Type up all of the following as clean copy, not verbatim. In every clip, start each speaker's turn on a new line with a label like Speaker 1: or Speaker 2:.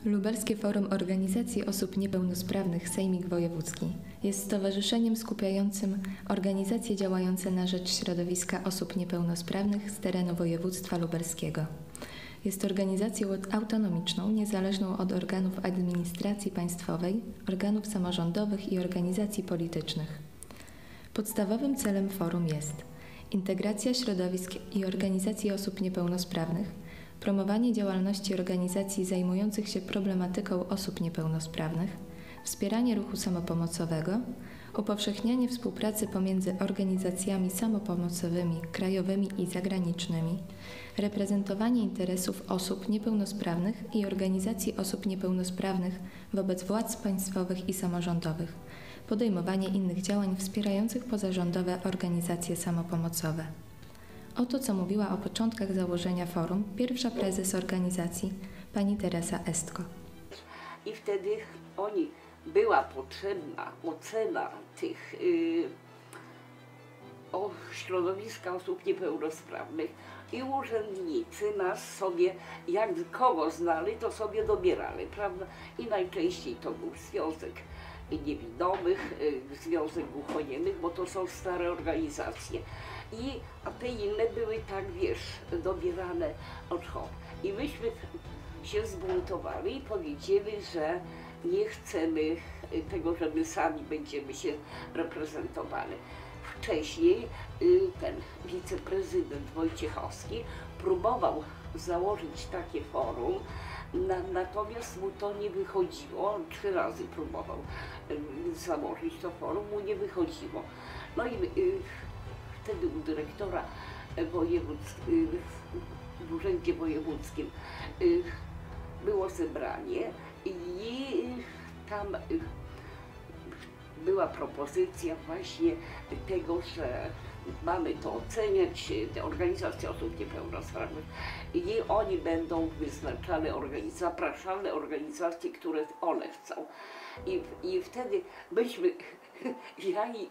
Speaker 1: Lubelskie Forum Organizacji Osób Niepełnosprawnych Sejmik Wojewódzki jest stowarzyszeniem skupiającym organizacje działające na rzecz środowiska osób niepełnosprawnych z terenu województwa lubelskiego. Jest organizacją autonomiczną, niezależną od organów administracji państwowej, organów samorządowych i organizacji politycznych. Podstawowym celem forum jest integracja środowisk i organizacji osób niepełnosprawnych, promowanie działalności organizacji zajmujących się problematyką osób niepełnosprawnych, wspieranie ruchu samopomocowego, upowszechnianie współpracy pomiędzy organizacjami samopomocowymi krajowymi i zagranicznymi, reprezentowanie interesów osób niepełnosprawnych i organizacji osób niepełnosprawnych wobec władz państwowych i samorządowych, podejmowanie innych działań wspierających pozarządowe organizacje samopomocowe. Oto co mówiła o początkach założenia forum pierwsza prezes organizacji, pani Teresa Estko.
Speaker 2: I wtedy była potrzebna ocena tych środowiska osób niepełnosprawnych i urzędnicy nas sobie, jak kogo znali, to sobie dobierali, prawda? I najczęściej to był Związek Niewidomych, Związek Głuchoniemych, bo to są stare organizacje. A te inne były tak, dobierane od hop. I myśmy się zbuntowali i powiedzieli, że nie chcemy tego, że my sami będziemy się reprezentowali. Wcześniej ten wiceprezydent Wojciechowski próbował założyć takie forum, natomiast mu to nie wychodziło. On 3 razy próbował założyć to forum, mu nie wychodziło. No i wtedy u dyrektora w Urzędzie Wojewódzkim było zebranie i tam była propozycja właśnie tego, że mamy to oceniać, te organizacje osób niepełnosprawnych i oni będą wyznaczane, zapraszane organizacje, które one chcą. I wtedy myśmy, ja i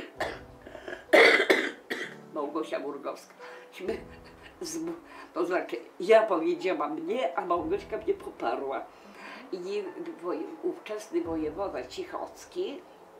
Speaker 2: Małgosia Murgowska, to znaczy ja powiedziałam nie, a Małgośka mnie poparła. I ówczesny wojewoda Cichocki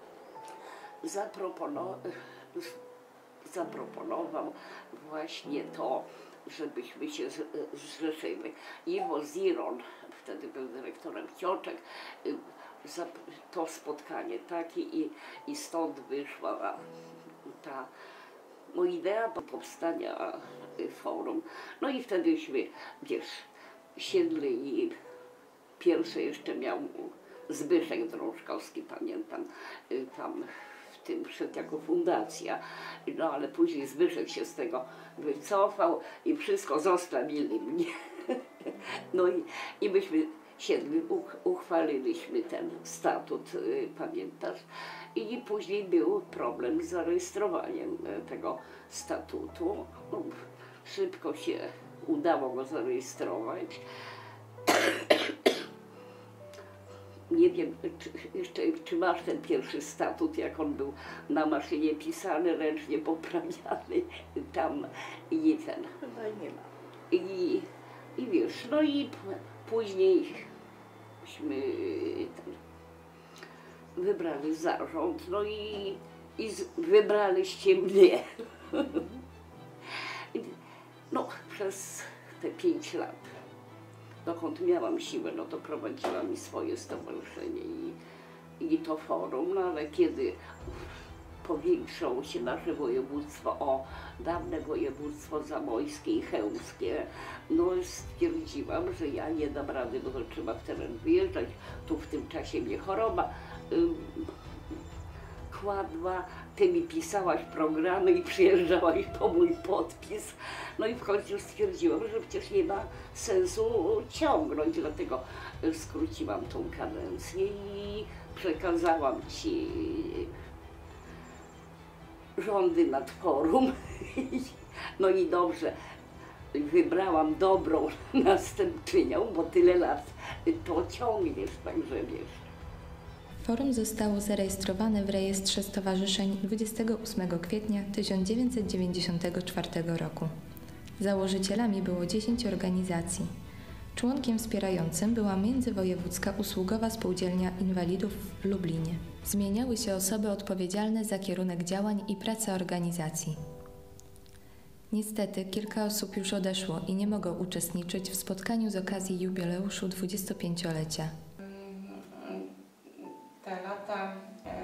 Speaker 2: zaproponował właśnie to, żebyśmy się zrzeszyli. Iwo Ziron, wtedy był dyrektorem Cioczek, to spotkanie takie i stąd wyszła ta idea powstania forum. No i wtedyśmy, siedli i pierwsze jeszcze miał Zbyszek Drążkowski, pamiętam, tam w tym wszedł jako fundacja, no ale później Zbyszek się z tego wycofał i wszystko zostawili mnie. No i myśmy siedli, uchwaliliśmy ten statut, pamiętasz? I później był problem z zarejestrowaniem tego statutu. Szybko się udało go zarejestrować. Nie wiem, czy masz ten pierwszy statut, jak on był na maszynie pisany, ręcznie poprawiany tam i ten.
Speaker 3: Chyba nie ma.
Speaker 2: I wiesz, no i później myśmy wybrali zarząd, no i wybraliście mnie. No, przez te 5 lat, dokąd miałam siłę, no to prowadziłam i swoje stowarzyszenie i to forum, no ale kiedy powiększało się nasze województwo o dawne województwo zamojskie i chełmskie, no stwierdziłam, że ja nie dam rady, bo to trzeba w teren wyjeżdżać. Tu w tym czasie mnie choroba kładła, ty mi pisałaś programy i przyjeżdżałaś po mój podpis. No i w końcu stwierdziłam, że przecież nie ma sensu ciągnąć, dlatego skróciłam tą kadencję i przekazałam ci rządy nad forum. No i dobrze, wybrałam dobrą następczynią, bo tyle lat to ciągniesz, także wiesz.
Speaker 1: Forum zostało zarejestrowane w rejestrze stowarzyszeń 28 kwietnia 1994 roku. Założycielami było 10 organizacji. Członkiem wspierającym była Międzywojewódzka Usługowa Spółdzielnia Inwalidów w Lublinie. Zmieniały się osoby odpowiedzialne za kierunek działań i pracę organizacji. Niestety kilka osób już odeszło i nie mogą uczestniczyć w spotkaniu z okazji jubileuszu 25-lecia.
Speaker 3: Te lata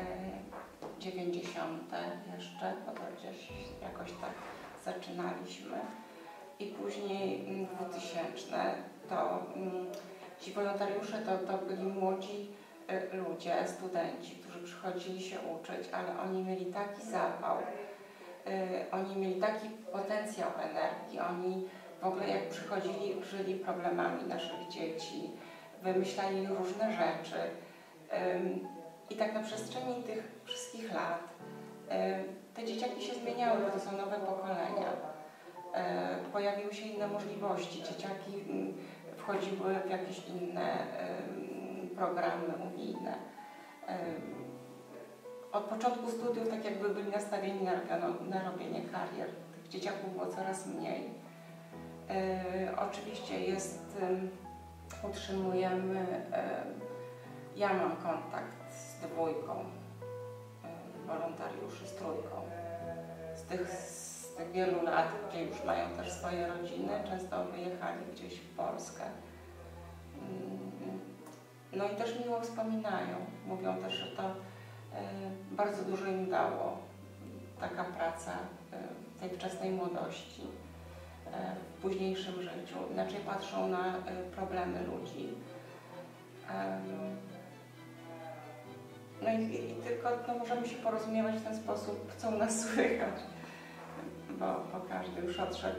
Speaker 3: 90. jeszcze, bo to gdzieś jakoś tak zaczynaliśmy. I później 2000 to ci wolontariusze to byli młodzi ludzie, studenci, którzy przychodzili się uczyć, ale oni mieli taki zapał, oni mieli taki potencjał energii, oni w ogóle jak przychodzili, żyli problemami naszych dzieci, wymyślali różne rzeczy. I tak na przestrzeni tych wszystkich lat te dzieciaki się zmieniały, bo to są nowe pokolenia. Pojawiły się inne możliwości, dzieciaki wchodziły w jakieś inne programy unijne. Od początku studiów tak jakby byli nastawieni na robienie karier. Tych dzieciaków było coraz mniej. Oczywiście utrzymujemy, ja mam kontakt z 2 wolontariuszy, z 3. Z tych wielu lat, gdzie już mają też swoje rodziny, często wyjechali gdzieś w Polskę. No i też miło wspominają. Mówią też, że to bardzo dużo im dało taka praca w tej wczesnej młodości, w późniejszym życiu. Inaczej patrzą na problemy ludzi. No i tylko możemy się porozumiewać w ten sposób, co u nas słychać, bo każdy już odszedł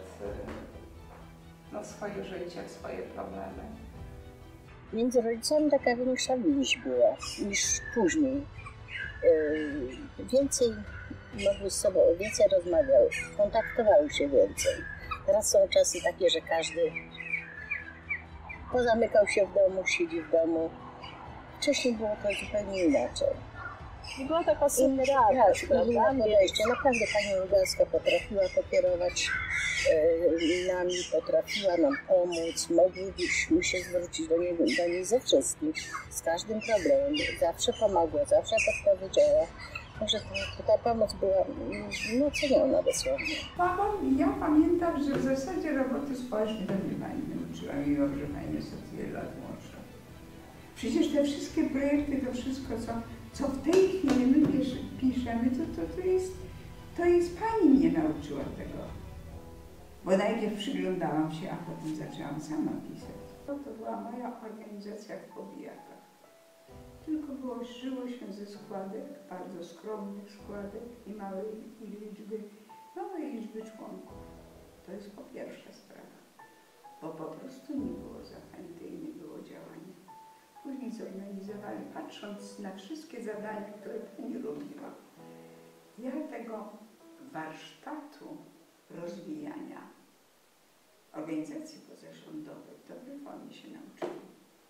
Speaker 3: w swoje życie, w swoje problemy.
Speaker 4: Między rodzicami taka większa więź była niż później. Więcej mogły z sobą, więcej rozmawiały, kontaktowały się więcej. Teraz są czasy takie, że każdy pozamykał się w domu, siedzi w domu. Wcześniej było to zupełnie inaczej.
Speaker 5: Była taka
Speaker 4: Inne podejście. Naprawdę pani Lugańska potrafiła pokierować nami, potrafiła nam pomóc. Moglibyśmy się zwrócić do niej ze wszystkim, z każdym problemem. Zawsze pomogła, zawsze podpowiedziała. Także ta pomoc była ceniona dosłownie.
Speaker 6: Ja pamiętam, że w zasadzie roboty społecznej to mnie pani nauczyła, mimo że pani jest o tyle lat młodsza. Przecież te wszystkie projekty, to wszystko, co w tej chwili my piszemy, to jest pani mnie nauczyła tego. Bo najpierw przyglądałam się, a potem zaczęłam sama pisać. To była moja organizacja w Powijakach. Tylko żyło się ze składek, bardzo skromnych składek i małej liczby członków. To jest po pierwsza sprawa, bo po prostu nie było zachęty i nie było działania. Później zorganizowali, patrząc na wszystkie zadania, które pani robiła, ja tego warsztatu rozwijania organizacji pozarządowej to w reformie się nauczyłam.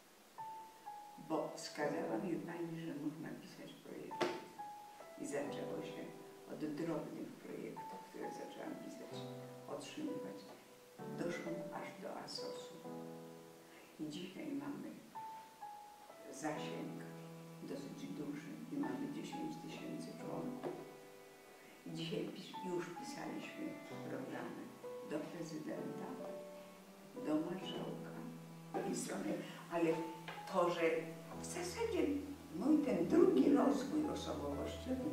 Speaker 6: Bo wskazała mi pani, że można pisać projekty. I zaczęło się od drobnych projektów, które zaczęłam pisać, otrzymywać. Doszłam aż do ASOS-u. I dzisiaj mamy zasięg dosyć duży i mamy 10 000 członków. I dzisiaj już pisaliśmy programy do prezydenta, do marszałka, z drugiej strony, ale to, że w zasadzie mój ten drugi rozwój osobowościowy,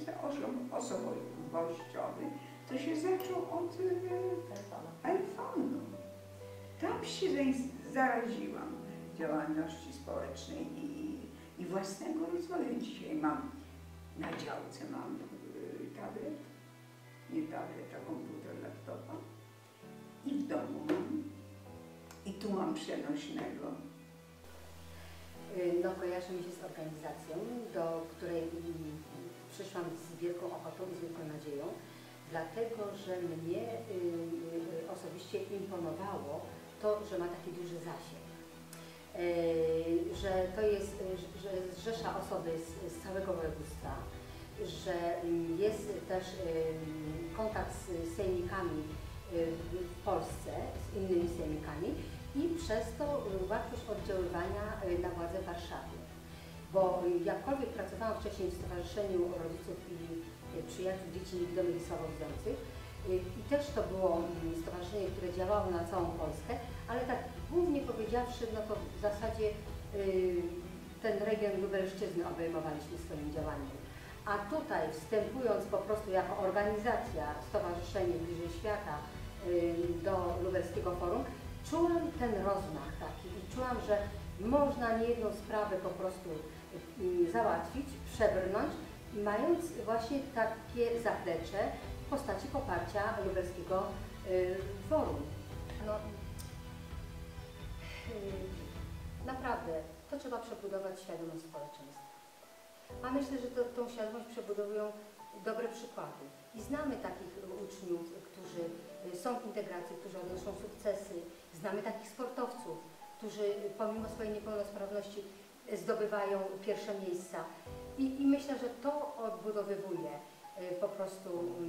Speaker 6: to się zaczął od iPhone'u. Tam się zaraziłam działalności społecznej i własnego rozwoju. Dzisiaj mam na działce tablet, nie tablet, a komputer, laptopa i w domu mam. I tu mam przenośnego.
Speaker 7: No, kojarzy mi się z organizacją, do której przyszłam z wielką ochotą i z wielką nadzieją, dlatego że mnie osobiście imponowało to, że ma taki duży zasięg. Że to jest, że zrzesza osoby z całego województwa, że jest też kontakt z sejmikami w Polsce, z innymi sejmikami i przez to łatwość oddziaływania na władze w Warszawie. Bo jakkolwiek pracowałam wcześniej w Stowarzyszeniu Rodziców i Przyjaciół Dzieci Niewidomych i Słabowidzących i też to było stowarzyszenie, które działało na całą Polskę, ale tak głównie powiedziawszy, no to w zasadzie ten region Lubelszczyzny obejmowaliśmy swoim działaniem. A tutaj wstępując po prostu jako organizacja, Stowarzyszenie Bliżej Świata do Lubelskiego Forum, czułam ten rozmach taki i czułam, że można niejedną sprawę po prostu załatwić, przebrnąć, mając właśnie takie zaplecze w postaci poparcia Lubelskiego Forum. No, naprawdę, to trzeba przebudować świadomość społeczeństwa. A myślę, że tą świadomość przebudowują dobre przykłady. I znamy takich uczniów, którzy są w integracji, którzy odnoszą sukcesy. Znamy takich sportowców, którzy pomimo swojej niepełnosprawności zdobywają pierwsze miejsca. I myślę, że to odbudowywuje po prostu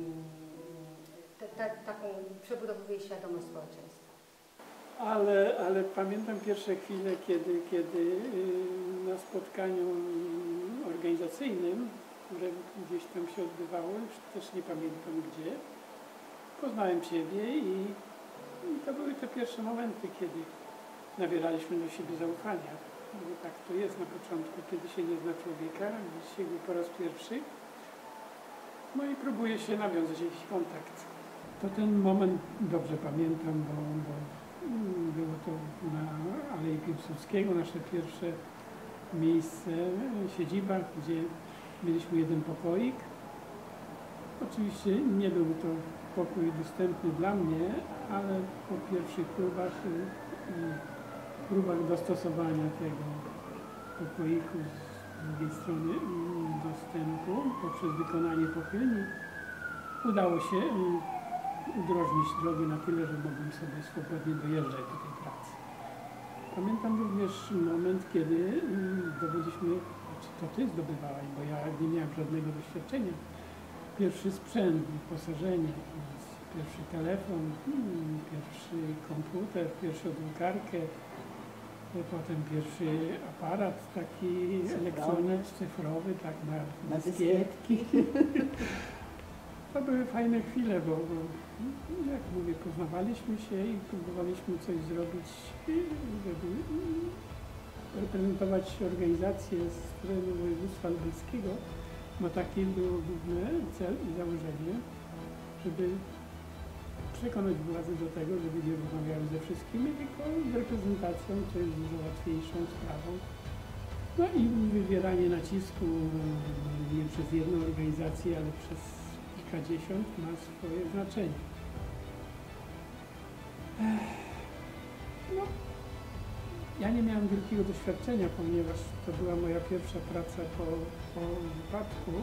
Speaker 7: taką, przebudowuje świadomość społeczeństwa.
Speaker 5: Ale pamiętam pierwsze chwile, kiedy na spotkaniu organizacyjnym, które gdzieś tam się odbywało, już też nie pamiętam gdzie, poznałem siebie i to były te pierwsze momenty, kiedy nabieraliśmy do siebie zaufania. Bo tak to jest na początku, kiedy się nie zna człowieka, widzi się go po raz pierwszy, no i próbuje się nawiązać jakiś kontakt. To ten moment dobrze pamiętam, bo było to na Alei Piłsudskiego, nasze pierwsze miejsce, siedziba, gdzie mieliśmy jeden pokoik. Oczywiście nie był to pokój dostępny dla mnie, ale po pierwszych próbach dostosowania tego pokoiku z drugiej strony dostępu poprzez wykonanie pochylni udało się udrożnić drogę na tyle, że mogłem sobie swobodnie dojeżdżać do tej pracy. Pamiętam również moment, kiedy zdobyliśmy, to ty zdobywałaś, bo ja nie miałem żadnego doświadczenia, pierwszy sprzęt, wyposażenie, pierwszy telefon, pierwszy komputer, pierwszą drukarkę, potem pierwszy aparat taki elektroniczny, cyfrowy, tak na dyskietki. To były fajne chwile, bo jak mówię, poznawaliśmy się i próbowaliśmy coś zrobić, żeby reprezentować organizację z terenu województwa lubelskiego, bo taki był główny cel i założenie, żeby przekonać władze do tego, żeby nie rozmawiały ze wszystkimi, tylko z reprezentacją, co jest dużo łatwiejszą sprawą. No i wywieranie nacisku nie przez jedną organizację, ale przez kilkadziesiąt ma swoje znaczenie. No, ja nie miałem wielkiego doświadczenia, ponieważ to była moja pierwsza praca po wypadku.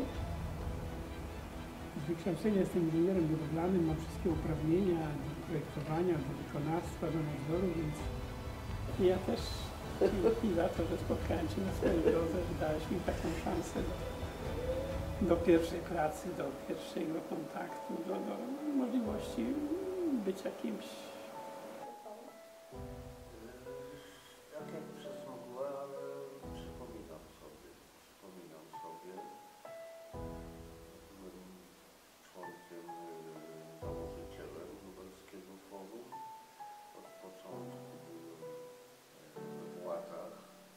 Speaker 5: Z wykształcenia jestem inżynierem budowlanym, mam wszystkie uprawnienia do projektowania, do wykonawstwa, do nadzoru, więc ja też dzięki za to, że spotkałem Cię na swojej drodze, że dałeś mi taką szansę do pierwszej pracy, do pierwszego kontaktu, do możliwości bycia kimś.
Speaker 8: Tak jak przez mgłę, ale przypominam sobie. Byłem członkiem, założycielem Lubelskiego Forum. Od początku byłem w łatach.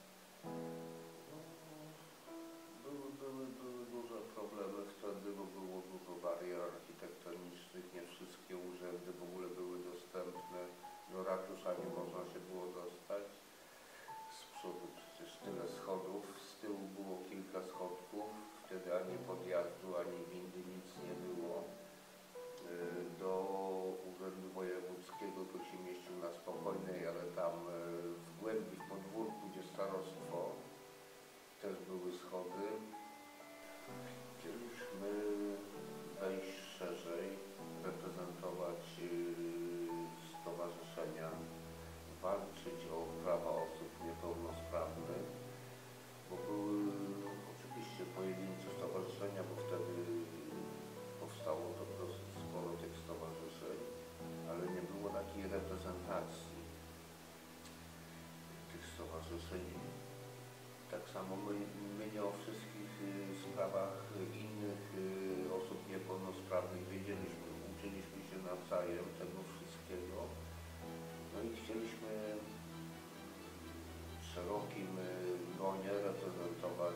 Speaker 8: Były duże problemy wtedy, bo było dużo barier architektonicznych, nie wszystkie urzędy w ogóle były dostępne, do ratusza nie można się było dostać. Z przodu przecież tyle schodów, z tyłu było kilka schodków, wtedy ani podjazdu, ani windy, nic nie było. Do urzędu wojewódzkiego to się mieścił na Spokojnej, ale tam w głębi, w podwórku, gdzie starostwo, też były schody. Chcieliśmy wejść szerzej, reprezentować stowarzyszenia, walczyć o prawa osób niepełnosprawnych, bo były oczywiście pojedyncze stowarzyszenia, bo wtedy powstało to dosyć sporo tych stowarzyszeń, ale nie było takiej reprezentacji. czynili. Tak samo my nie o wszystkich sprawach innych osób niepełnosprawnych wiedzieliśmy, uczyliśmy się nawzajem tego wszystkiego. No i chcieliśmy w szerokim gronie reprezentować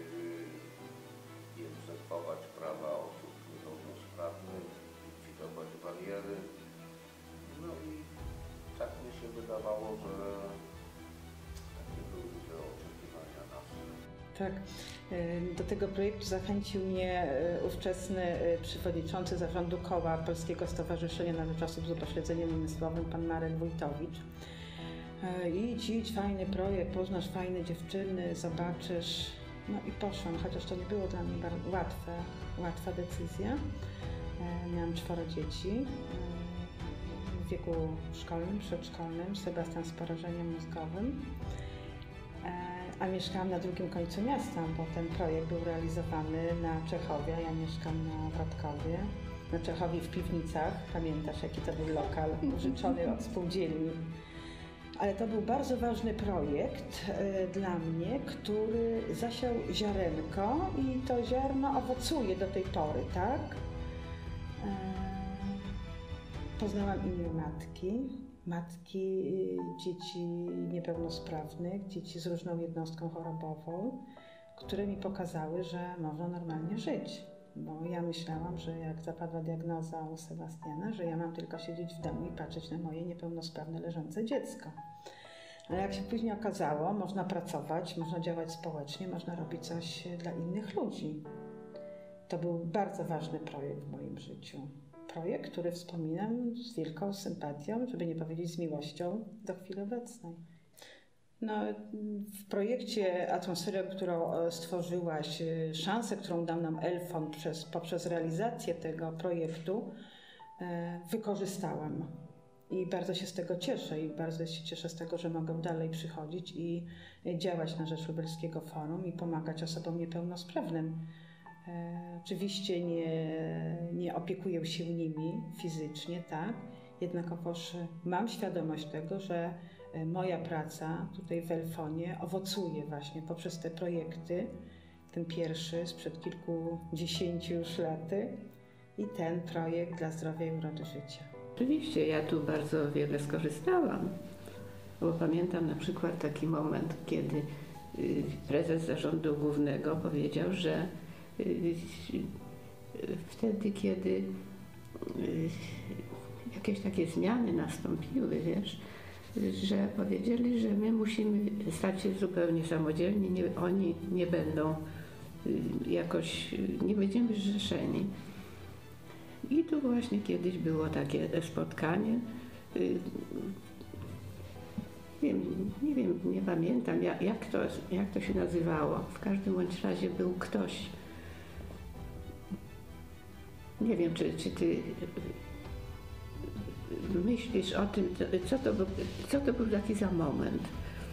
Speaker 8: i egzekwować prawa osób niepełnosprawnych, likwidować bariery. No i tak mi się wydawało, że takie były te oczekiwania nasze.
Speaker 9: Tak, do tego projektu zachęcił mnie ówczesny przewodniczący zarządu koła Polskiego Stowarzyszenia na Rzecz Osób z Upośledzeniem Umysłowym, pan Marek Wójtowicz. Idź, fajny projekt, poznasz fajne dziewczyny, zobaczysz. No i poszłam, chociaż to nie było dla mnie łatwa decyzja. Miałam 4 dzieci w wieku szkolnym, przedszkolnym, Sebastian z porażeniem mózgowym. A mieszkałam na drugim końcu miasta, bo ten projekt był realizowany na Czechowie. Ja mieszkam na Wrotkowie, na Czechowie w Piwnicach. Pamiętasz, jaki to był lokal użyczony od spółdzielni. Ale to był bardzo ważny projekt dla mnie, który zasiał ziarenko i to ziarno owocuje do tej pory, tak? Poznałam inne matki dzieci niepełnosprawnych, dzieci z różną jednostką chorobową, które mi pokazały, że można normalnie żyć. Bo ja myślałam, że jak zapadła diagnoza u Sebastiana, że ja mam tylko siedzieć w domu i patrzeć na moje niepełnosprawne leżące dziecko. Ale jak się później okazało, można pracować, można działać społecznie, można robić coś dla innych ludzi. To był bardzo ważny projekt w moim życiu. Projekt, który wspominam z wielką sympatią, żeby nie powiedzieć z miłością do chwili obecnej. No, w projekcie Atmosferę, którą stworzyłaś, szansę, którą dał nam Elfond poprzez realizację tego projektu, wykorzystałam. I bardzo się z tego cieszę i bardzo się cieszę z tego, że mogę dalej przychodzić i działać na rzecz Lubelskiego Forum i pomagać osobom niepełnosprawnym. Oczywiście nie opiekuję się nimi fizycznie, tak? Jednakowoż mam świadomość tego, że moja praca tutaj w Elfonie owocuje właśnie poprzez te projekty. Ten pierwszy sprzed kilkudziesięciu już laty i ten projekt dla zdrowia i urody życia.
Speaker 10: Oczywiście ja tu bardzo wiele skorzystałam, bo pamiętam na przykład taki moment, kiedy prezes zarządu głównego powiedział, że wtedy, kiedy jakieś takie zmiany nastąpiły, wiesz, że powiedzieli, że my musimy stać się zupełnie samodzielni, oni nie będą jakoś, nie będziemy zrzeszeni. I tu właśnie kiedyś było takie spotkanie, nie pamiętam jak to się nazywało, w każdym bądź razie był ktoś, nie wiem czy ty myślisz o tym, co to był taki za moment.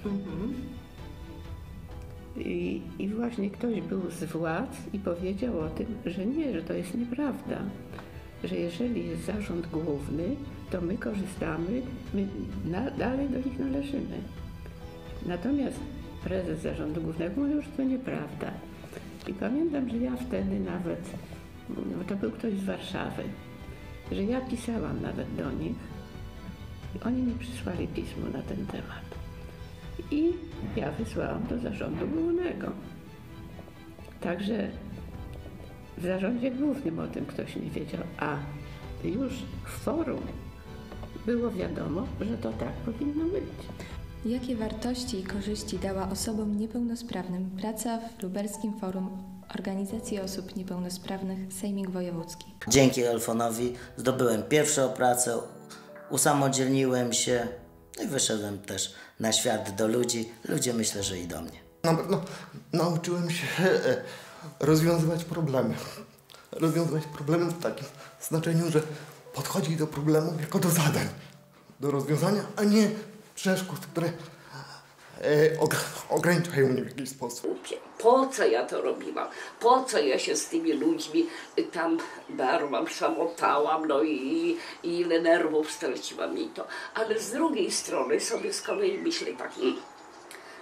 Speaker 10: I właśnie ktoś był z władz i powiedział o tym, że nie, że to jest nieprawda, że jeżeli jest zarząd główny, to my korzystamy, my dalej do nich należymy. Natomiast prezes zarządu głównego mówił, że to nieprawda. I pamiętam, że ja wtedy nawet, no to był ktoś z Warszawy, że ja pisałam nawet do nich i oni mi przysłali pismo na ten temat. I ja wysłałam do zarządu głównego. Także w zarządzie głównym o tym ktoś nie wiedział, a już w forum było wiadomo, że to tak powinno być.
Speaker 1: Jakie wartości i korzyści dała osobom niepełnosprawnym praca w Lubelskim Forum Organizacji Osób Niepełnosprawnych Sejmik Wojewódzki?
Speaker 11: Dzięki Elfonowi zdobyłem pierwszą pracę, usamodzielniłem się i wyszedłem też na świat do ludzi. Ludzie myślę, że i do mnie.
Speaker 12: Na pewno nauczyłem się rozwiązywać problemy. Rozwiązywać problemy w takim znaczeniu, że podchodzić do problemów jako do zadań, do rozwiązania, a nie przeszkód, które ograniczają mnie w jakiś sposób.
Speaker 2: Po co ja to robiłam? Po co ja się z tymi ludźmi tam darłam, szamotałam, no i ile nerwów straciłam i to. Ale z drugiej strony sobie z kolei myślę tak,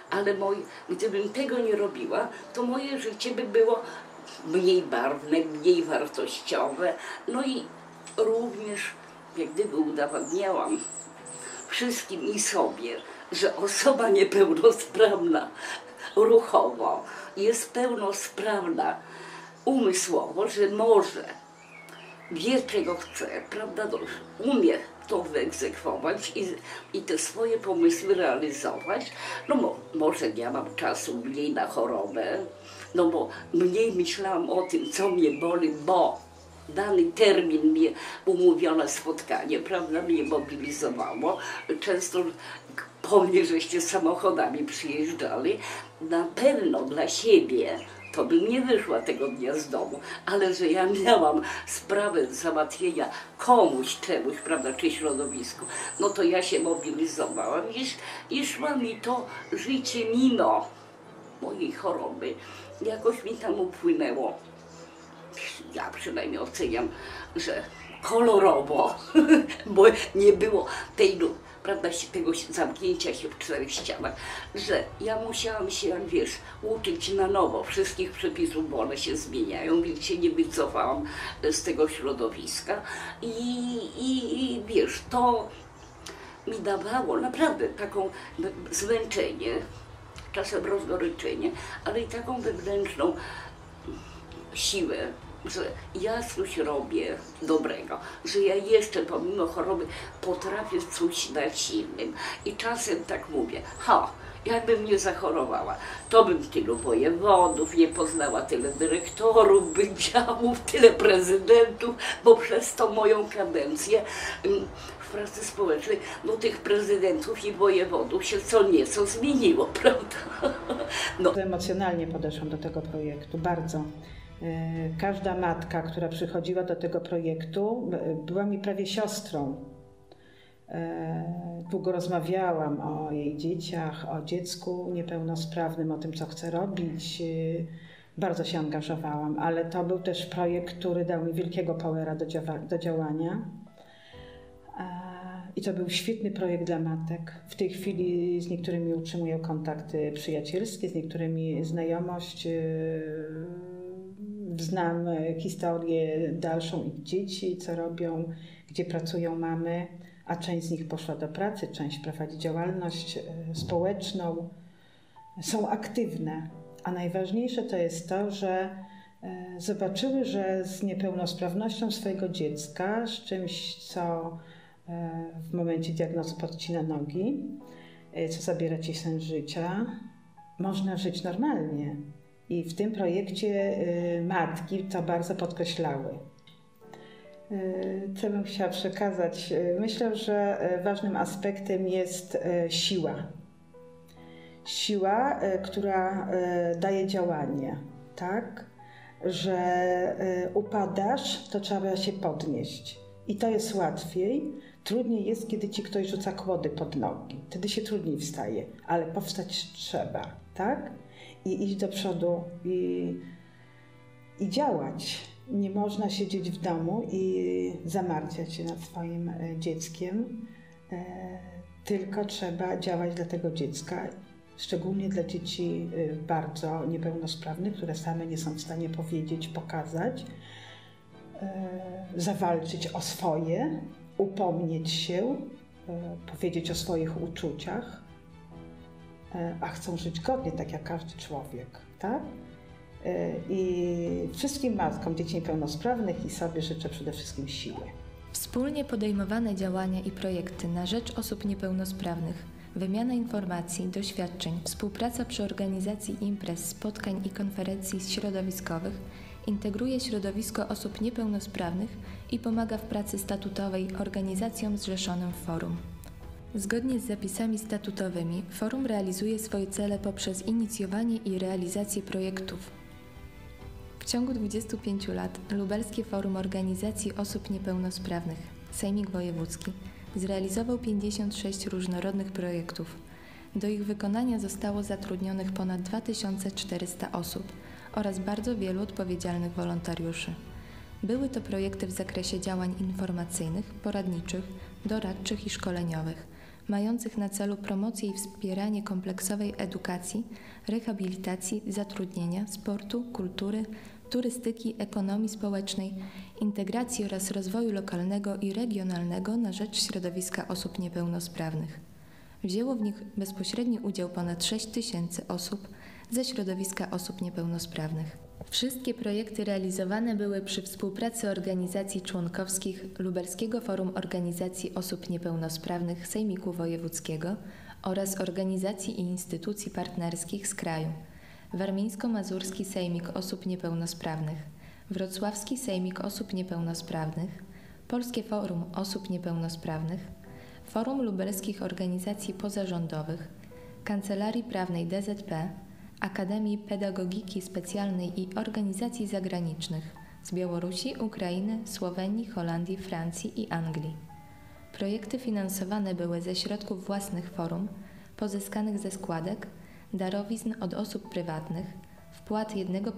Speaker 2: ale gdybym tego nie robiła, to moje życie by było mniej barwne, mniej wartościowe. No i również jak gdyby udowadniałam wszystkim i sobie, że osoba niepełnosprawna ruchowo jest pełnosprawna umysłowo, że może, wie czego chce, prawda, umie to wyegzekwować i te swoje pomysły realizować. No może ja mam czasu mniej na chorobę, no bo mniej myślałam o tym, co mnie boli, bo dany termin mnie umówione spotkanie, prawda, mnie mobilizowało. Często po mnie żeście samochodami przyjeżdżali. Na pewno dla siebie to bym nie wyszła tego dnia z domu, ale że ja miałam sprawę załatwienia komuś, czemuś, prawda, czy środowisku, no to ja się mobilizowałam i szła mi to życie mimo mojej choroby. Jakoś mi tam upłynęło. Ja przynajmniej oceniam, że kolorowo, bo nie było prawda, tego zamknięcia się w 4 ścianach, że ja musiałam się, jak wiesz, uczyć na nowo wszystkich przepisów, bo one się zmieniają, więc się nie wycofałam z tego środowiska i wiesz, to mi dawało naprawdę taką zmęczenie, czasem rozgoryczenie, ale i taką wewnętrzną siłę, że ja coś robię dobrego, że ja jeszcze pomimo choroby potrafię coś dać innym. I czasem tak mówię, jakbym nie zachorowała, to bym tylu wojewodów nie poznała, tyle dyrektorów, wydziałów, tyle prezydentów, bo przez tą moją kadencję w pracy społecznej, no tych prezydentów i wojewodów się co nieco zmieniło, prawda? No.
Speaker 9: Emocjonalnie podeszłam do tego projektu, bardzo. Każda matka, która przychodziła do tego projektu, była mi prawie siostrą. Długo rozmawiałam o jej dzieciach, o dziecku niepełnosprawnym, o tym, co chce robić. Bardzo się angażowałam, ale to był też projekt, który dał mi wielkiego powera do działania. I to był świetny projekt dla matek. W tej chwili z niektórymi utrzymuję kontakty przyjacielskie, z niektórymi znajomość. Znam historię dalszą ich dzieci, co robią, gdzie pracują mamy, a część z nich poszła do pracy, część prowadzi działalność społeczną. Są aktywne, a najważniejsze to jest to, że zobaczyły, że z niepełnosprawnością swojego dziecka, z czymś, co w momencie diagnozy podcina nogi, co zabiera ci sens życia, można żyć normalnie. I w tym projekcie matki to bardzo podkreślały. Co bym chciała przekazać? Myślę, że ważnym aspektem jest siła. Siła, która daje działanie, tak? Że upadasz, to trzeba się podnieść. I to jest łatwiej. Trudniej jest, kiedy ci ktoś rzuca kłody pod nogi. Wtedy się trudniej wstaje, ale powstać trzeba, tak? I iść do przodu i działać. Nie można siedzieć w domu i zamartwiać się nad swoim dzieckiem, tylko trzeba działać dla tego dziecka, szczególnie dla dzieci bardzo niepełnosprawnych, które same nie są w stanie powiedzieć, pokazać, zawalczyć o swoje, upomnieć się, powiedzieć o swoich uczuciach, a chcą żyć godnie, tak jak każdy człowiek, tak? I wszystkim matkom dzieci niepełnosprawnych i sobie życzę przede wszystkim siły.
Speaker 1: Wspólnie podejmowane działania i projekty na rzecz osób niepełnosprawnych, wymiana informacji, doświadczeń, współpraca przy organizacji imprez, spotkań i konferencji środowiskowych integruje środowisko osób niepełnosprawnych i pomaga w pracy statutowej organizacjom zrzeszonym w forum. Zgodnie z zapisami statutowymi forum realizuje swoje cele poprzez inicjowanie i realizację projektów. W ciągu 25 lat Lubelskie Forum Organizacji Osób Niepełnosprawnych, Sejmik Wojewódzki, zrealizował 56 różnorodnych projektów. Do ich wykonania zostało zatrudnionych ponad 2400 osób oraz bardzo wielu odpowiedzialnych wolontariuszy. Były to projekty w zakresie działań informacyjnych, poradniczych, doradczych i szkoleniowych, mających na celu promocję i wspieranie kompleksowej edukacji, rehabilitacji, zatrudnienia, sportu, kultury, turystyki, ekonomii społecznej, integracji oraz rozwoju lokalnego i regionalnego na rzecz środowiska osób niepełnosprawnych. Wzięło w nich bezpośredni udział ponad 6 000 osób ze środowiska osób niepełnosprawnych. Wszystkie projekty realizowane były przy współpracy organizacji członkowskich Lubelskiego Forum Organizacji Osób Niepełnosprawnych Sejmiku Wojewódzkiego oraz organizacji i instytucji partnerskich z kraju: Warmińsko-Mazurski Sejmik Osób Niepełnosprawnych, Wrocławski Sejmik Osób Niepełnosprawnych, Polskie Forum Osób Niepełnosprawnych, Forum Lubelskich Organizacji Pozarządowych, Kancelarii Prawnej DZP, Akademii Pedagogiki Specjalnej i Organizacji Zagranicznych z Białorusi, Ukrainy, Słowenii, Holandii, Francji i Anglii. Projekty finansowane były ze środków własnych forum, pozyskanych ze składek, darowizn od osób prywatnych, wpłat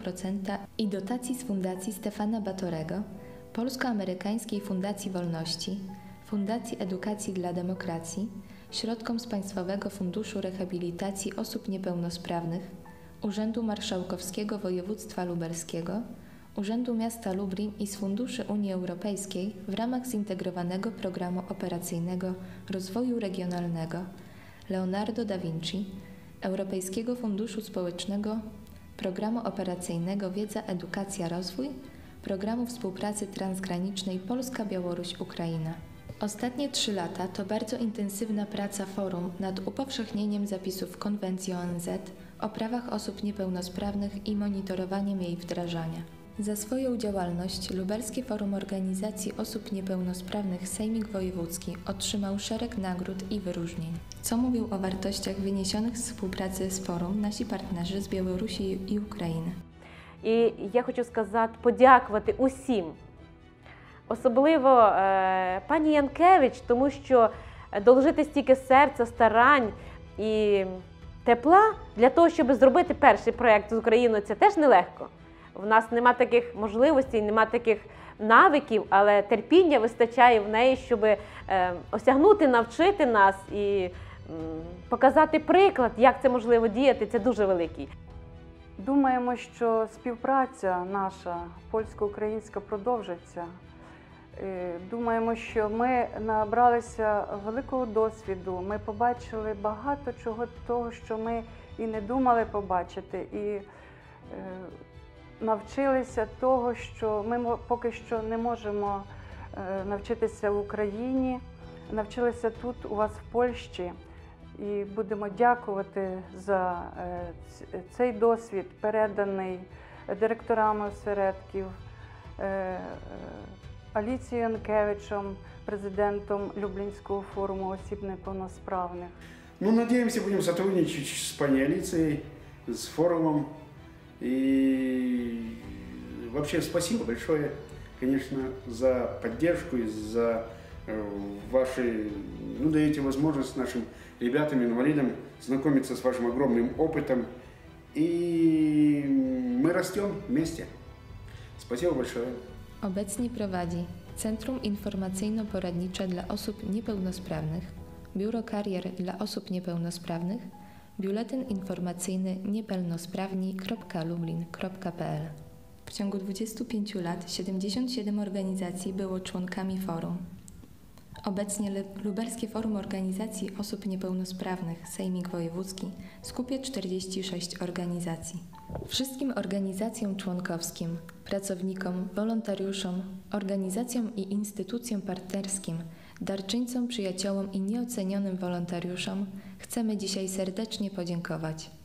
Speaker 1: 1% i dotacji z Fundacji Stefana Batorego, Polsko-Amerykańskiej Fundacji Wolności, Fundacji Edukacji dla Demokracji, środkom z Państwowego Funduszu Rehabilitacji Osób Niepełnosprawnych, Urzędu Marszałkowskiego Województwa Lubelskiego, Urzędu Miasta Lublin i z funduszy Unii Europejskiej w ramach Zintegrowanego Programu Operacyjnego Rozwoju Regionalnego Leonardo da Vinci, Europejskiego Funduszu Społecznego, Programu Operacyjnego Wiedza, Edukacja, Rozwój, Programu Współpracy Transgranicznej Polska-Białoruś-Ukraina. Ostatnie 3 lata to bardzo intensywna praca forum nad upowszechnieniem zapisów Konwencji ONZ o prawach osób niepełnosprawnych i monitorowaniem jej wdrażania. Za swoją działalność Lubelskie Forum Organizacji Osób Niepełnosprawnych Sejmik Wojewódzki otrzymał szereg nagród i wyróżnień. Co mówią o wartościach wyniesionych z współpracy з форум наші партнери з Білорусі і України.
Speaker 13: І я хочу сказати, подякувати усім, особливо пані Янкевич, тому що доложити стільки серця, старань і тепла для того, щоб зробити перший проєкт з Україною, це теж нелегко. В нас нема таких можливостей, нема таких навиків, але терпіння вистачає в неї, щоб осягнути, навчити нас і показати приклад, як це можливо діяти, це дуже великий.
Speaker 14: Думаємо, що співпраця наша польсько-українська продовжиться. Думаємо, що ми набралися великого досвіду, ми побачили багато чого того, що ми і не думали побачити, і навчилися того, що ми поки що не можемо навчитися в Україні, навчилися тут у вас в Польщі. І будемо дякувати за цей досвід, переданий директорами осередків, Аліцією Янкевичем, президентом Люблінського форуму осіб неповносправних.
Speaker 15: Ну, надеемся, будем сотрудничать с пани Алицией, с форумом. И вообще спасибо большое, конечно, за поддержку и за ваши, даете возможность нашим ребятам, инвалидам знакомиться с вашим огромным опытом. И мы rostem вместе. Спасибо большое.
Speaker 1: Obecnie prowadzi Centrum Informacyjno-Poradnicze dla Osób Niepełnosprawnych, Biuro Karier dla Osób Niepełnosprawnych, Biuletyn Informacyjny niepełnosprawni.lublin.pl. W ciągu 25 lat 77 organizacji było członkami forum. Obecnie Lubelskie Forum Organizacji Osób Niepełnosprawnych Sejmik Wojewódzki skupia 46 organizacji. Wszystkim organizacjom członkowskim, pracownikom, wolontariuszom, organizacjom i instytucjom partnerskim, darczyńcom, przyjaciołom i nieocenionym wolontariuszom chcemy dzisiaj serdecznie podziękować.